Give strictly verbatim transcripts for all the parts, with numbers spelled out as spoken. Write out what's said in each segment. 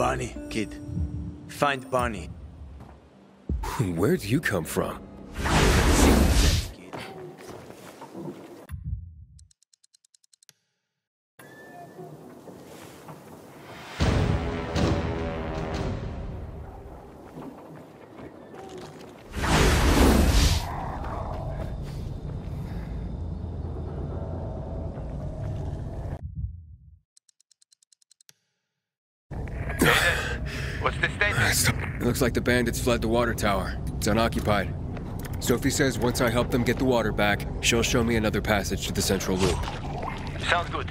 Bonnie, kid. Find Bonnie. Where'd you come from? What's the status? It looks like the bandits fled the water tower. It's unoccupied. Sophie says once I help them get the water back, she'll show me another passage to the central loop. Sounds good.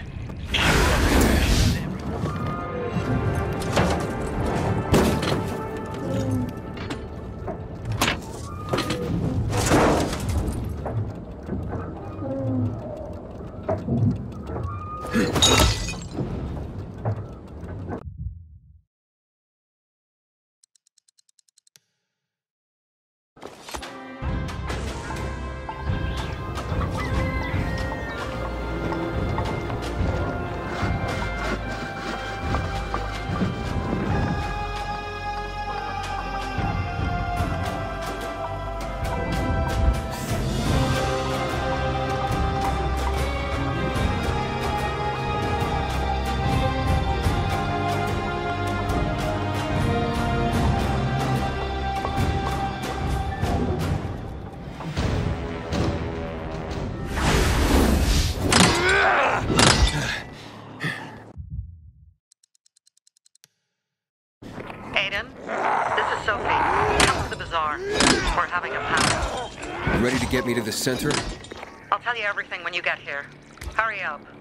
Aiden, this is Sophie. Come to the bazaar. We're having a pound. Ready to get me to the center? I'll tell you everything when you get here. Hurry up.